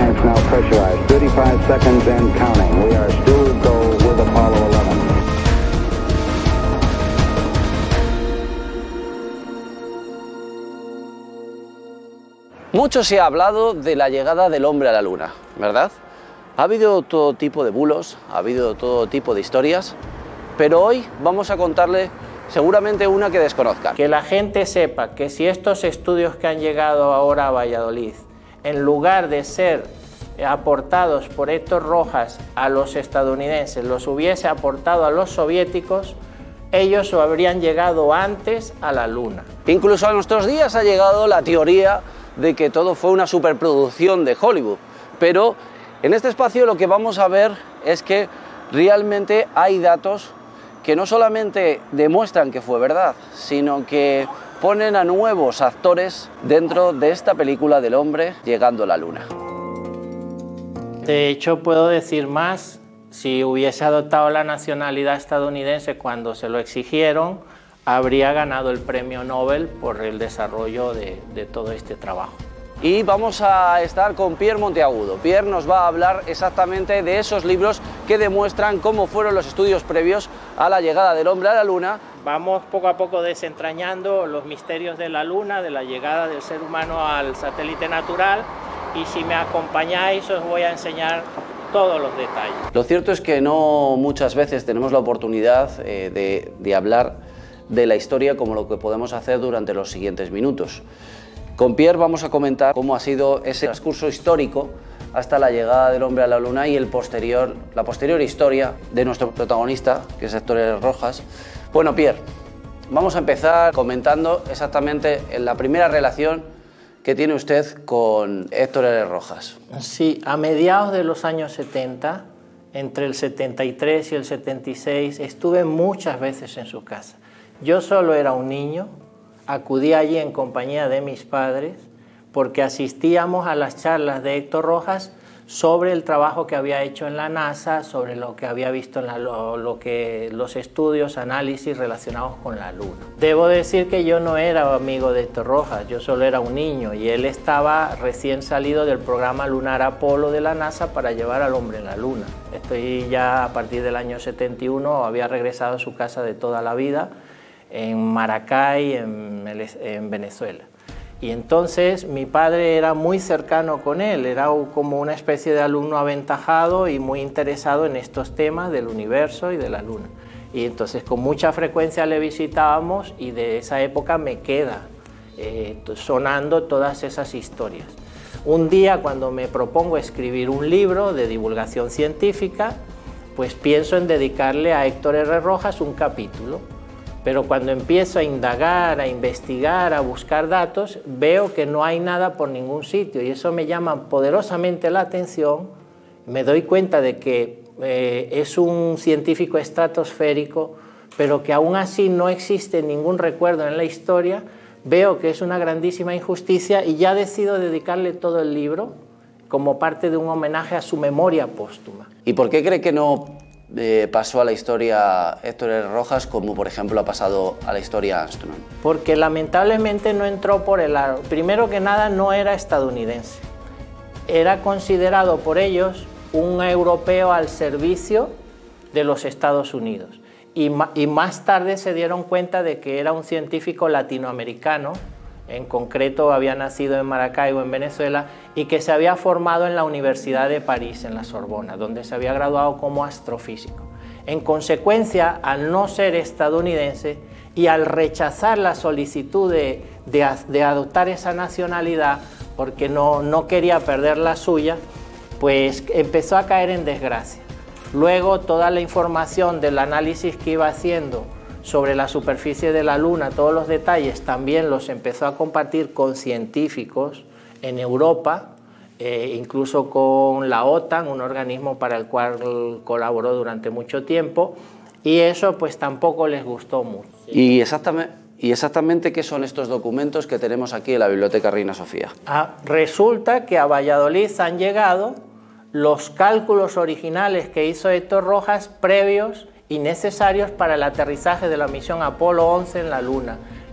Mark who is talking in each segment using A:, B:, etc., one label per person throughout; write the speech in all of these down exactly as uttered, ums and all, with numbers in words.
A: plants now pressurized. thirty-five seconds and counting. We are still go with Apollo eleven.
B: Mucho se ha hablado de la llegada del hombre a la Luna, ¿verdad? Ha habido todo tipo de bulos, ha habido todo tipo de historias, pero hoy vamos a contarle seguramente una que desconozcan.
C: Que la gente sepa que si estos estudios que han llegado ahora a Valladolid, en lugar de ser aportados por Héctor Rojas a los estadounidenses, los hubiese aportado a los soviéticos, ellos habrían llegado antes a la Luna.
B: Incluso a nuestros días ha llegado la teoría de que todo fue una superproducción de Hollywood, pero en este espacio lo que vamos a ver es que realmente hay datos que no solamente demuestran que fue verdad, sino que ponen a nuevos actores dentro de esta película del hombre llegando a la Luna.
C: De hecho, puedo decir más, si hubiese adoptado la nacionalidad estadounidense cuando se lo exigieron, habría ganado el premio Nobel por el desarrollo de, de todo este trabajo.
B: Y vamos a estar con Pierre Monteagudo. Pierre nos va a hablar exactamente de esos libros que demuestran cómo fueron los estudios previos a la llegada del hombre a la Luna.
C: Vamos poco a poco desentrañando los misterios de la Luna, de la llegada del ser humano al satélite natural, y si me acompañáis os voy a enseñar todos los detalles.
B: Lo cierto es que no muchas veces tenemos la oportunidad eh, de, de hablar de la historia como lo que podemos hacer durante los siguientes minutos. Con Pierre vamos a comentar cómo ha sido ese transcurso histórico hasta la llegada del hombre a la Luna y el posterior, la posterior historia de nuestro protagonista, que es Héctor R. Rojas. Bueno, Pierre, vamos a empezar comentando exactamente la primera relación que tiene usted con Héctor R. Rojas.
C: Sí, a mediados de los años setenta, entre el setenta y tres y el setenta y seis, estuve muchas veces en su casa. Yo solo era un niño. Acudí allí en compañía de mis padres porque asistíamos a las charlas de Héctor Rojas sobre el trabajo que había hecho en la NASA, sobre lo que había visto en la, lo, lo que, los estudios, análisis relacionados con la Luna. Debo decir que yo no era amigo de Héctor Rojas, yo solo era un niño y él estaba recién salido del programa lunar Apolo de la NASA para llevar al hombre en la Luna. Estoy ya a partir del año setenta y uno, había regresado a su casa de toda la vida, en Maracay, en, en Venezuela. Y entonces mi padre era muy cercano con él, era como una especie de alumno aventajado y muy interesado en estos temas del universo y de la Luna. Y entonces con mucha frecuencia le visitábamos y de esa época me queda eh, sonando todas esas historias. Un día cuando me propongo escribir un libro de divulgación científica, pues pienso en dedicarle a Héctor R. Rojas un capítulo. Pero cuando empiezo a indagar, a investigar, a buscar datos, veo que no hay nada por ningún sitio y eso me llama poderosamente la atención. Me doy cuenta de que eh, es un científico estratosférico, pero que aún así no existe ningún recuerdo en la historia. Veo que es una grandísima injusticia y ya decido dedicarle todo el libro como parte de un homenaje a su memoria póstuma.
B: ¿Y por qué cree que no Eh, pasó a la historia Héctor R. Rojas como por ejemplo ha pasado a la historia Armstrong?
C: Porque lamentablemente no entró por el aro. Primero que nada no era estadounidense, era considerado por ellos un europeo al servicio de los Estados Unidos y, y más tarde se dieron cuenta de que era un científico latinoamericano, en concreto había nacido en Maracaibo, en Venezuela, y que se había formado en la Universidad de París, en la Sorbona, donde se había graduado como astrofísico. En consecuencia, al no ser estadounidense y al rechazar la solicitud de, de, de adoptar esa nacionalidad, porque no, no quería perder la suya, pues empezó a caer en desgracia. Luego, toda la información del análisis que iba haciendo sobre la superficie de la Luna, todos los detalles, también los empezó a compartir con científicos en Europa, eh, incluso con la OTAN, un organismo para el cual colaboró durante mucho tiempo, y eso pues tampoco les gustó mucho.
B: ¿Y exactamente, y exactamente qué son estos documentos que tenemos aquí en la Biblioteca Reina Sofía?
C: Ah, resulta que a Valladolid han llegado los cálculos originales que hizo Héctor Rojas previos y necesarios para el aterrizaje de la misión Apolo once en la Luna.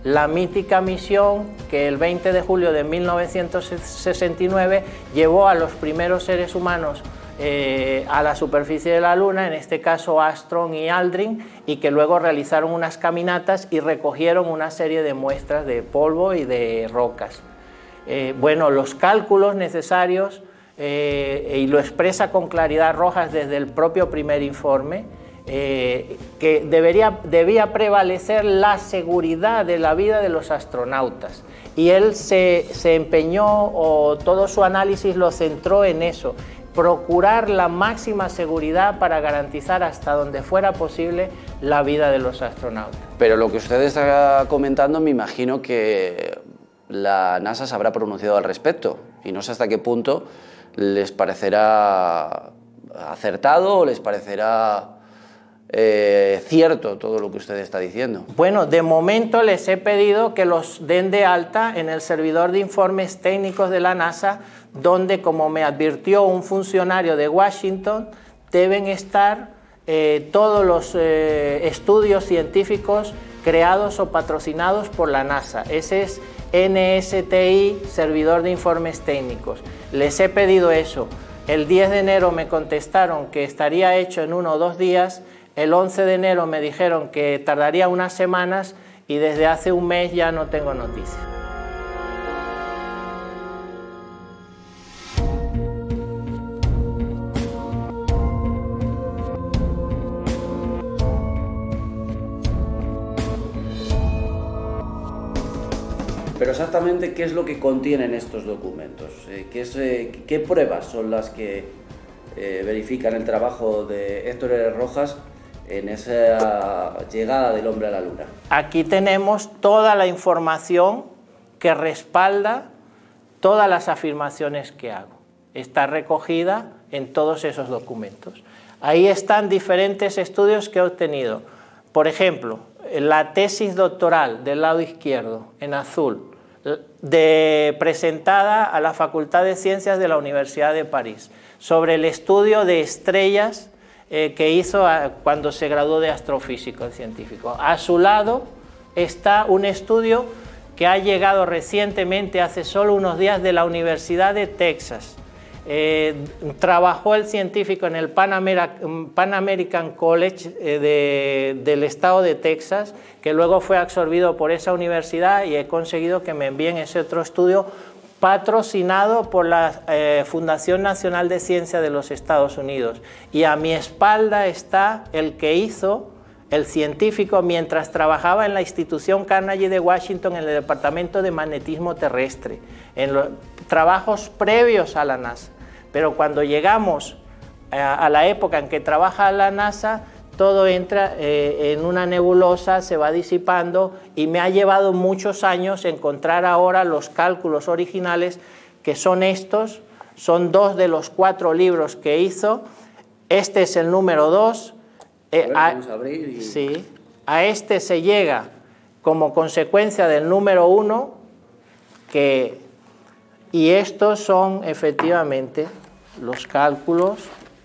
C: la mítica misión que el veinte de julio de mil novecientos sesenta y nueve llevó a los primeros seres humanos eh, a la superficie de la Luna, en este caso Armstrong y Aldrin, y que luego realizaron unas caminatas y recogieron una serie de muestras de polvo y de rocas. Eh, bueno, los cálculos necesarios, eh, y lo expresa con claridad Rojas desde el propio primer informe, eh, que debería, debía prevalecer la seguridad de la vida de los astronautas. Y él se, se empeñó, o todo su análisis lo centró en eso, procurar la máxima seguridad para garantizar hasta donde fuera posible la vida de los astronautas.
B: Pero lo que usted está comentando, me imagino que la NASA se habrá pronunciado al respecto, y no sé hasta qué punto les parecerá acertado o les parecerá eh, cierto todo lo que usted está diciendo.
C: Bueno, de momento les he pedido que los den de alta en el servidor de informes técnicos de la NASA, donde, como me advirtió un funcionario de Washington, deben estar eh, todos los eh, estudios científicos creados o patrocinados por la NASA. Ese es N S T I, servidor de informes técnicos. Les he pedido eso. El diez de enero me contestaron que estaría hecho en uno o dos días. El once de enero me dijeron que tardaría unas semanas, y desde hace un mes ya no tengo noticias.
B: Pero exactamente, ¿qué es lo que contienen estos documentos? ¿Qué, es, eh, qué pruebas son las que eh, verifican el trabajo de Héctor R. Rojas en esa llegada del hombre a la Luna?
C: Aquí tenemos toda la información que respalda todas las afirmaciones que hago. Está recogida en todos esos documentos. Ahí están diferentes estudios que he obtenido. Por ejemplo, la tesis doctoral del lado izquierdo, en azul, de, presentada a la Facultad de Ciencias de la Universidad de París, sobre el estudio de estrellas eh, que hizo a, cuando se graduó de astrofísico científico. A su lado está un estudio que ha llegado recientemente, hace solo unos días, de la Universidad de Texas. Eh, trabajó el científico en el Pan, American, Pan American College eh, de, del estado de Texas, que luego fue absorbido por esa universidad, y he conseguido que me envíen ese otro estudio patrocinado por la eh, Fundación Nacional de Ciencia de los Estados Unidos. Y a mi espalda está el que hizo el científico mientras trabajaba en la institución Carnegie de Washington, en el Departamento de Magnetismo Terrestre, en los trabajos previos a la NASA. Pero cuando llegamos a, a la época en que trabaja la NASA, todo entra eh, en una nebulosa, se va disipando, y me ha llevado muchos años encontrar ahora los cálculos originales, que son estos. Son dos de los cuatro libros que hizo. Este es el número dos. Eh, a, vamos a abrir y... sí, a este se llega como consecuencia del número uno, que, y estos son efectivamente los cálculos,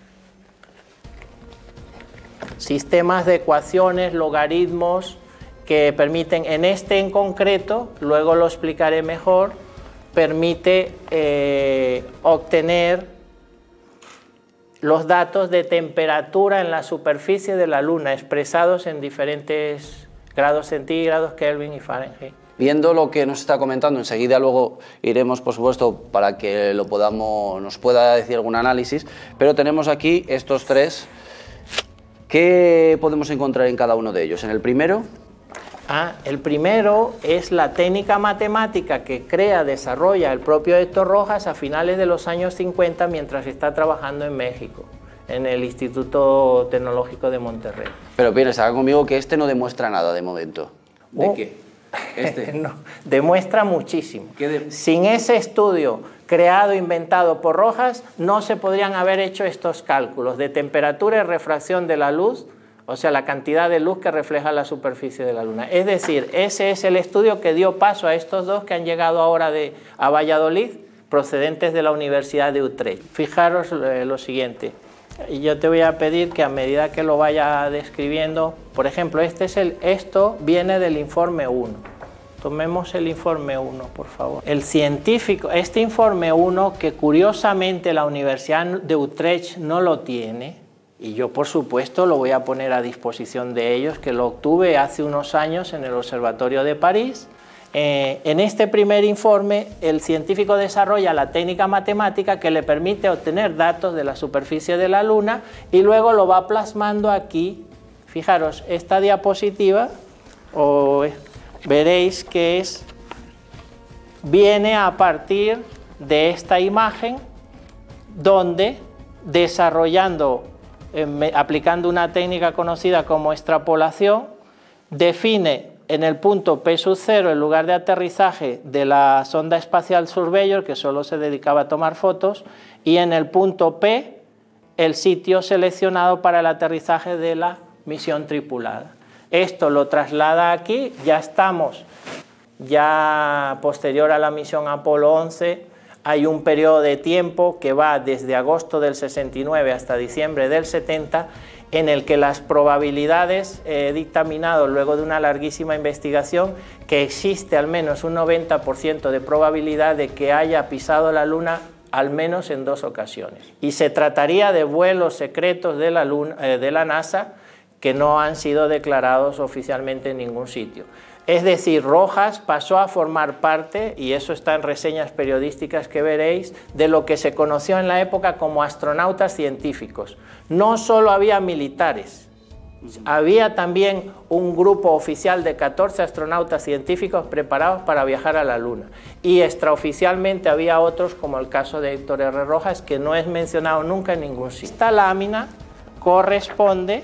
C: sistemas de ecuaciones, logaritmos, que permiten, en este en concreto, luego lo explicaré mejor, permite eh, obtener los datos de temperatura en la superficie de la Luna, expresados en diferentes grados centígrados, Kelvin y Fahrenheit.
B: Viendo lo que nos está comentando, enseguida luego iremos, por supuesto, para que lo podamos, nos pueda decir algún análisis, pero tenemos aquí estos tres. ¿Qué podemos encontrar en cada uno de ellos? En el primero...
C: Ah, el primero es la técnica matemática que crea, desarrolla el propio Héctor Rojas a finales de los años cincuenta, mientras está trabajando en México, en el Instituto Tecnológico de Monterrey.
B: Pero bien, haga conmigo que este no demuestra nada de momento.
C: ¿De oh. qué? Este. No, demuestra muchísimo. ¿Qué de... Sin ese estudio creado, inventado por Rojas, no se podrían haber hecho estos cálculos de temperatura y refracción de la luz, o sea, la cantidad de luz que refleja la superficie de la Luna. Es decir, ese es el estudio que dio paso a estos dos que han llegado ahora de, a Valladolid, procedentes de la Universidad de Utrecht. Fijaros eh, lo siguiente. Yo te voy a pedir que a medida que lo vaya describiendo, por ejemplo, este es el, esto viene del informe uno. Tomemos el informe uno, por favor. El científico, este informe uno, que curiosamente la Universidad de Utrecht no lo tiene, y yo por supuesto lo voy a poner a disposición de ellos, que lo obtuve hace unos años en el Observatorio de París. Eh, en este primer informe, el científico desarrolla la técnica matemática que le permite obtener datos de la superficie de la Luna y luego lo va plasmando aquí. Fijaros, esta diapositiva, o veréis que es, viene a partir de esta imagen donde, desarrollando, eh, aplicando una técnica conocida como extrapolación, define en el punto P sub cero el lugar de aterrizaje de la sonda espacial Surveyor, que solo se dedicaba a tomar fotos, y en el punto P el sitio seleccionado para el aterrizaje de la misión tripulada. Esto lo traslada aquí, ya estamos, ya posterior a la misión Apolo once, hay un periodo de tiempo que va desde agosto del sesenta y nueve hasta diciembre del setenta, en el que las probabilidades, he eh, dictaminado luego de una larguísima investigación, que existe al menos un noventa por ciento de probabilidad de que haya pisado la Luna al menos en dos ocasiones. Y se trataría de vuelos secretos de la, Luna, eh, de la NASA que no han sido declarados oficialmente en ningún sitio. Es decir, Rojas pasó a formar parte, y eso está en reseñas periodísticas que veréis, de lo que se conoció en la época como astronautas científicos. No solo había militares, había también un grupo oficial de catorce astronautas científicos preparados para viajar a la Luna. Y extraoficialmente había otros, como el caso de Héctor R. Rojas, que no es mencionado nunca en ningún sitio. Esta lámina corresponde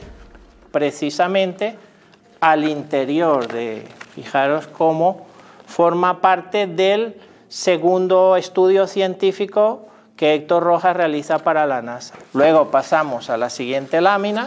C: precisamente al interior de, fijaros cómo forma parte del segundo estudio científico que Héctor Rojas realiza para la NASA. Luego pasamos a la siguiente lámina.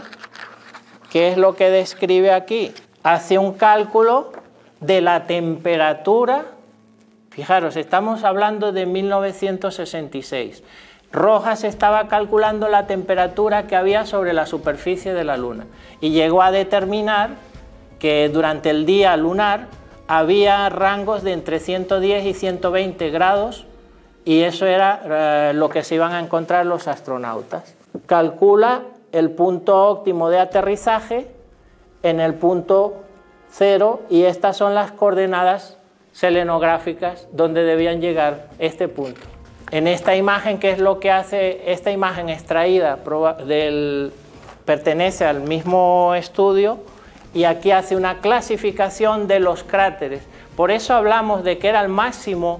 C: ¿Qué es lo que describe aquí? Hace un cálculo de la temperatura. Fijaros, estamos hablando de mil novecientos sesenta y seis. Rojas estaba calculando la temperatura que había sobre la superficie de la Luna y llegó a determinar que durante el día lunar había rangos de entre ciento diez y ciento veinte grados, y eso era eh, lo que se iban a encontrar los astronautas. Calcula el punto óptimo de aterrizaje en el punto cero, y estas son las coordenadas selenográficas donde debían llegar este punto. En esta imagen, ¿qué es lo que hace? Esta imagen extraída del, pertenece al mismo estudio, y aquí hace una clasificación de los cráteres. Por eso hablamos de que era el máximo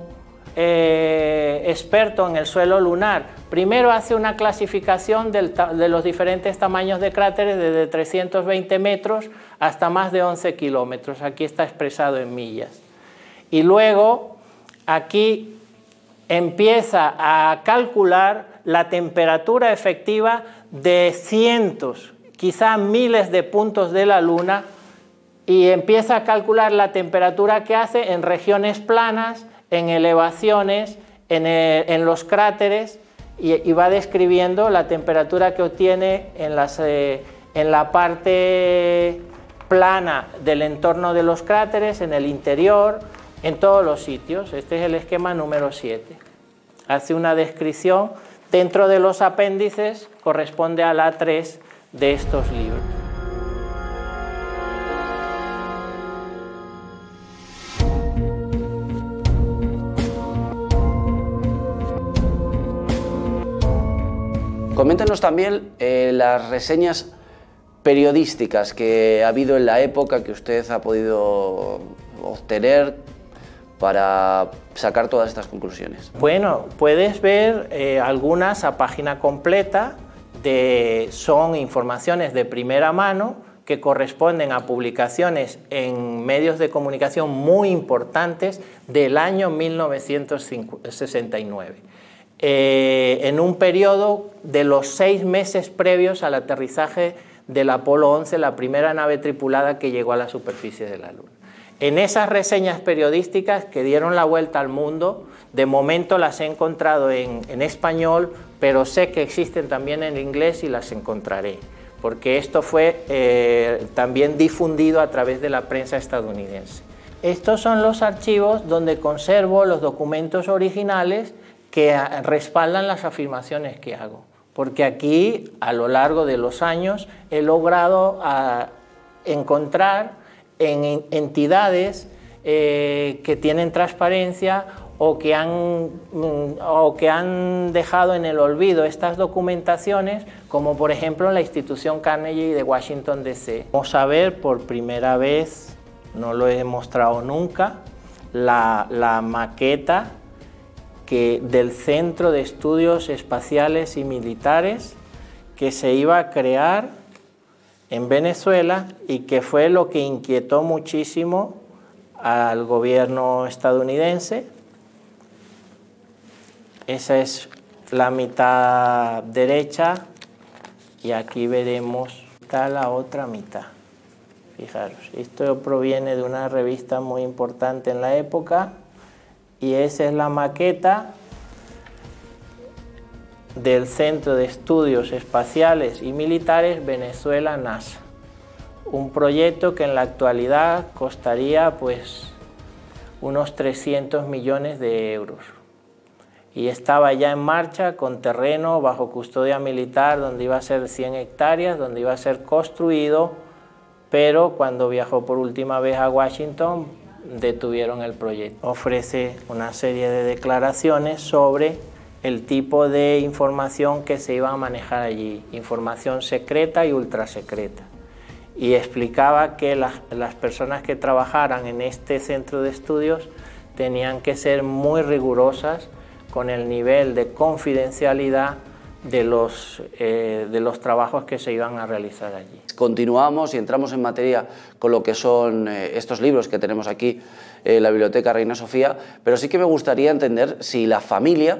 C: eh, experto en el suelo lunar. Primero hace una clasificación del, de los diferentes tamaños de cráteres, desde trescientos veinte metros hasta más de once kilómetros. Aquí está expresado en millas. Y luego aquí empieza a calcular la temperatura efectiva de cientos, quizá miles de puntos de la Luna, y empieza a calcular la temperatura que hace en regiones planas, en elevaciones, en, el, en los cráteres, y, y va describiendo la temperatura que obtiene en, las, eh, en la parte plana del entorno de los cráteres, en el interior, en todos los sitios. Este es el esquema número siete. Hace una descripción dentro de los apéndices, corresponde a la tres de estos libros.
B: Coméntenos también eh, las reseñas periodísticas que ha habido en la época, que usted ha podido obtener para sacar todas estas conclusiones.
C: Bueno, puedes ver eh, algunas a página completa. De, son informaciones de primera mano que corresponden a publicaciones en medios de comunicación muy importantes del año mil novecientos sesenta y nueve, eh, en un periodo de los seis meses previos al aterrizaje del Apolo once, la primera nave tripulada que llegó a la superficie de la Luna. En esas reseñas periodísticas que dieron la vuelta al mundo, de momento las he encontrado en, en español, pero sé que existen también en inglés y las encontraré, porque esto fue eh, también difundido a través de la prensa estadounidense. Estos son los archivos donde conservo los documentos originales que respaldan las afirmaciones que hago. Porque aquí, a lo largo de los años, he logrado a, encontrar en entidades eh, que tienen transparencia o que, han, o que han dejado en el olvido estas documentaciones, como por ejemplo la institución Carnegie de Washington D C Vamos a ver por primera vez, no lo he mostrado nunca, la, la maqueta que del Centro de Estudios Espaciales y Militares que se iba a crear en Venezuela y que fue lo que inquietó muchísimo al gobierno estadounidense. Esa es la mitad derecha y aquí veremos está la otra mitad. Fijaros, esto proviene de una revista muy importante en la época. Y esa es la maqueta del Centro de Estudios Espaciales y Militares Venezuela NASA. Un proyecto que en la actualidad costaría pues unos trescientos millones de euros. Y estaba ya en marcha con terreno bajo custodia militar donde iba a ser cien hectáreas, donde iba a ser construido, pero cuando viajó por última vez a Washington detuvieron el proyecto. Ofrece una serie de declaraciones sobre el tipo de información que se iba a manejar allí, información secreta y ultrasecreta. Y explicaba que las, las personas que trabajaran en este centro de estudios tenían que ser muy rigurosas con el nivel de confidencialidad de los, eh, de los trabajos que se iban a realizar allí.
B: Continuamos y entramos en materia con lo que son eh, estos libros que tenemos aquí en la Biblioteca Reina Sofía, pero sí que me gustaría entender si la familia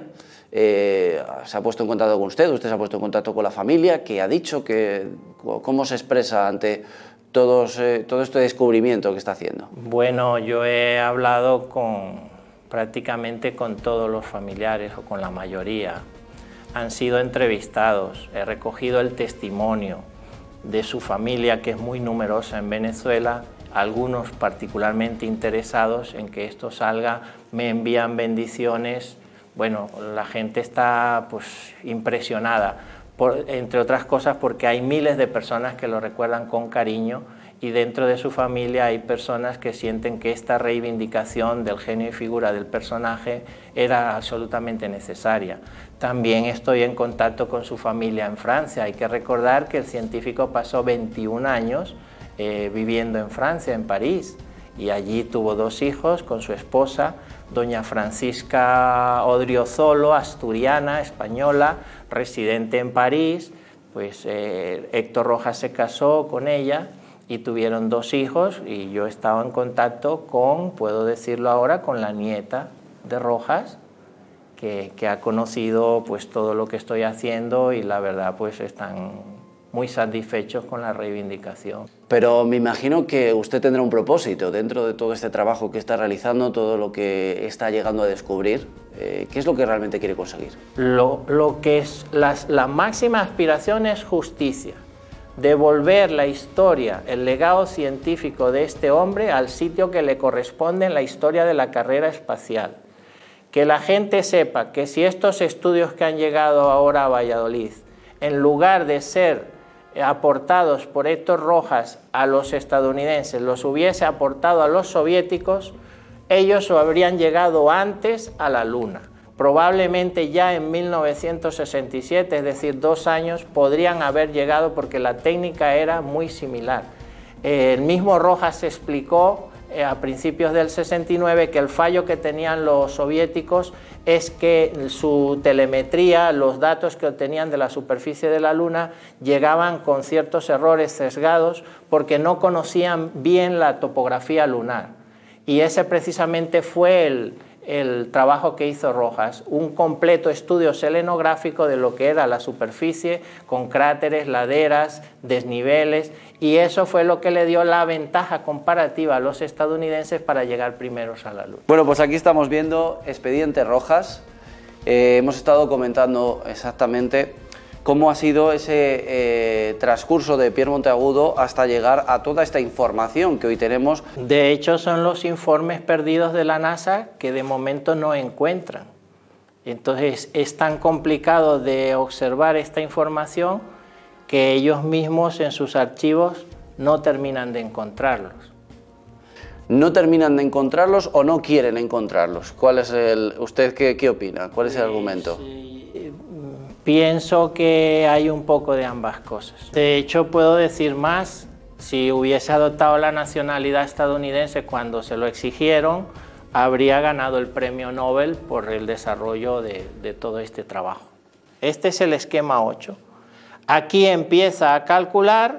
B: eh, se ha puesto en contacto con usted, usted se ha puesto en contacto con la familia, que ha dicho, que, cómo se expresa ante todos, eh, todo este descubrimiento que está haciendo.
C: Bueno, yo he hablado con prácticamente con todos los familiares o con la mayoría. Han sido entrevistados, he recogido el testimonio de su familia, que es muy numerosa en Venezuela, algunos particularmente interesados en que esto salga, me envían bendiciones. Bueno, la gente está pues impresionada, por, entre otras cosas porque hay miles de personas que lo recuerdan con cariño y dentro de su familia hay personas que sienten que esta reivindicación del genio y figura del personaje era absolutamente necesaria. También estoy en contacto con su familia en Francia. Hay que recordar que el científico pasó veintiún años eh, viviendo en Francia, en París, y allí tuvo dos hijos con su esposa, doña Francisca Odriozola, asturiana, española, residente en París. Pues eh, Héctor Rojas se casó con ella y tuvieron dos hijos, y yo estaba en contacto con, puedo decirlo ahora, con la nieta de Rojas, que, que ha conocido pues todo lo que estoy haciendo y la verdad pues están muy satisfechos con la reivindicación.
B: Pero me imagino que usted tendrá un propósito dentro de todo este trabajo que está realizando, todo lo que está llegando a descubrir. Eh, ¿Qué es lo que realmente quiere conseguir?
C: Lo, lo que es las, la máxima aspiración es justicia. Devolver la historia, el legado científico de este hombre al sitio que le corresponde en la historia de la carrera espacial. Que la gente sepa que si estos estudios que han llegado ahora a Valladolid, en lugar de ser aportados por Héctor Rojas a los estadounidenses, los hubiese aportado a los soviéticos, ellos habrían llegado antes a la Luna. Probablemente ya en mil novecientos sesenta y siete, es decir, dos años, podrían haber llegado porque la técnica era muy similar. El mismo Rojas explicó eh, a principios del sesenta y nueve que el fallo que tenían los soviéticos es que su telemetría, los datos que obtenían de la superficie de la Luna, llegaban con ciertos errores sesgados porque no conocían bien la topografía lunar. Y ese precisamente fue el, el trabajo que hizo Rojas, un completo estudio selenográfico de lo que era la superficie, con cráteres, laderas, desniveles, y eso fue lo que le dio la ventaja comparativa a los estadounidenses para llegar primeros a la Luna.
B: Bueno, pues aquí estamos viendo Expediente Rojas. Eh, hemos estado comentando exactamente cómo ha sido ese eh, transcurso de Pierre Monteagudo hasta llegar a toda esta información que hoy tenemos.
C: De hecho, son los informes perdidos de la NASA que de momento no encuentran. Entonces, es tan complicado de observar esta información que ellos mismos en sus archivos no terminan de encontrarlos.
B: ¿No terminan de encontrarlos o no quieren encontrarlos? ¿Cuál es el, ¿Usted qué, qué opina? ¿Cuál es el argumento?
C: Sí, pienso que hay un poco de ambas cosas. De hecho, puedo decir más, si hubiese adoptado la nacionalidad estadounidense cuando se lo exigieron, habría ganado el premio Nobel por el desarrollo de, de todo este trabajo. Este es el esquema ocho. Aquí empieza a calcular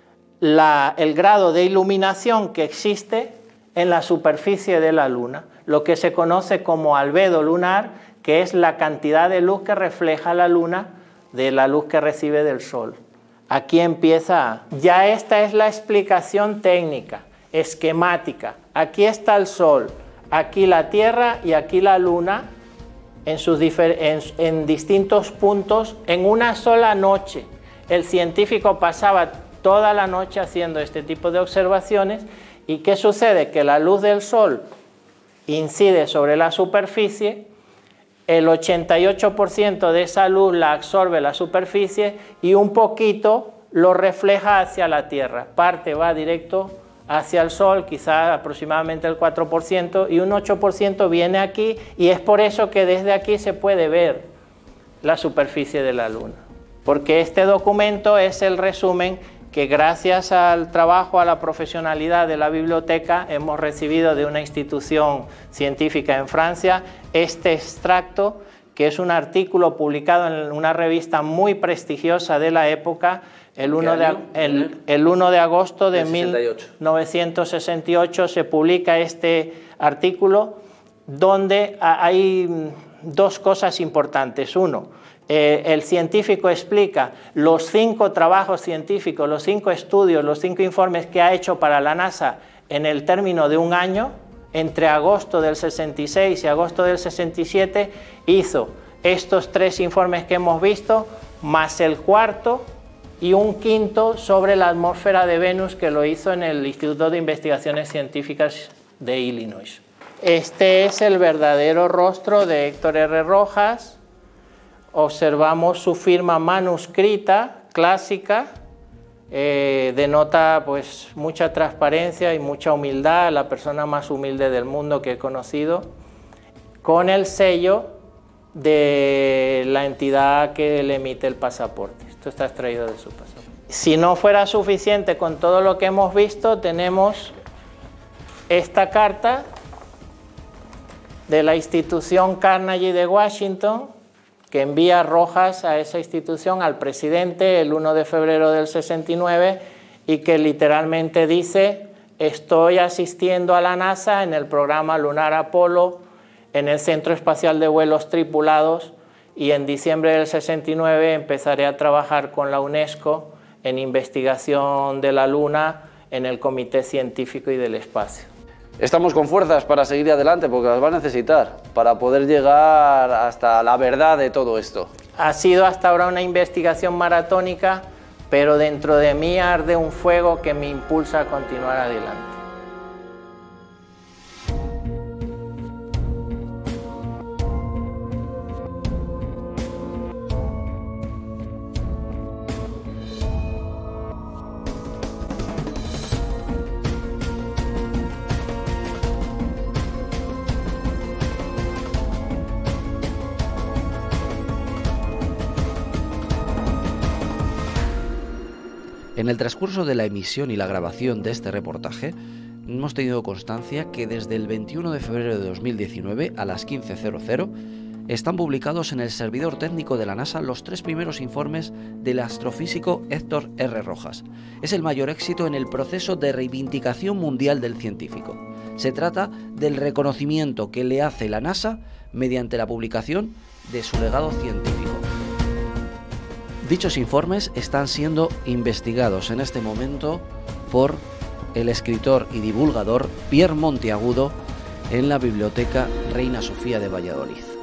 C: la, el grado de iluminación que existe en la superficie de la Luna, lo que se conoce como albedo lunar, que es la cantidad de luz que refleja la Luna de la luz que recibe del Sol. Aquí empieza, ya esta es la explicación técnica, esquemática. Aquí está el Sol, aquí la Tierra y aquí la Luna en, sus en, en distintos puntos en una sola noche. El científico pasaba toda la noche haciendo este tipo de observaciones. ¿Y qué sucede? Que la luz del Sol incide sobre la superficie, el ochenta y ocho por ciento de esa luz la absorbe la superficie y un poquito lo refleja hacia la Tierra. Parte va directo hacia el Sol, quizá aproximadamente el cuatro por ciento, y un ocho por ciento viene aquí, y es por eso que desde aquí se puede ver la superficie de la Luna. Porque este documento es el resumen que gracias al trabajo, a la profesionalidad de la biblioteca, hemos recibido de una institución científica en Francia este extracto, que es un artículo publicado en una revista muy prestigiosa de la época, el uno de, el, el uno de agosto de mil novecientos sesenta y ocho se publica este artículo, donde hay dos cosas importantes. Uno, Eh, el científico explica los cinco trabajos científicos, los cinco estudios, los cinco informes que ha hecho para la NASA en el término de un año, entre agosto del sesenta y seis y agosto del sesenta y siete, hizo estos tres informes que hemos visto, más el cuarto y un quinto sobre la atmósfera de Venus, que lo hizo en el Instituto de Investigaciones Científicas de Illinois. Este es el verdadero rostro de Héctor R. Rojas. Observamos su firma manuscrita, clásica, eh, denota pues mucha transparencia y mucha humildad, la persona más humilde del mundo que he conocido, con el sello de la entidad que le emite el pasaporte. Esto está extraído de su pasaporte. Si no fuera suficiente con todo lo que hemos visto, tenemos esta carta de la institución Carnegie de Washington, que envía Rojas a esa institución al presidente el uno de febrero del sesenta y nueve, y que literalmente dice: estoy asistiendo a la NASA en el programa lunar Apolo, en el Centro Espacial de Vuelos Tripulados, y en diciembre del sesenta y nueve empezaré a trabajar con la UNESCO en investigación de la Luna en el Comité Científico y del Espacio.
B: Estamos con fuerzas para seguir adelante, porque las va a necesitar para poder llegar hasta la verdad de todo esto.
C: Ha sido hasta ahora una investigación maratónica, pero dentro de mí arde un fuego que me impulsa a continuar adelante.
B: En el transcurso de la emisión y la grabación de este reportaje, hemos tenido constancia que desde el veintiuno de febrero de dos mil diecinueve a las quince cero están publicados en el servidor técnico de la NASA los tres primeros informes del astrofísico Héctor R. Rojas. Es el mayor éxito en el proceso de reivindicación mundial del científico. Se trata del reconocimiento que le hace la NASA mediante la publicación de su legado científico. Dichos informes están siendo investigados en este momento por el escritor y divulgador Pierre Monteagudo en la Biblioteca Reina Sofía de Valladolid.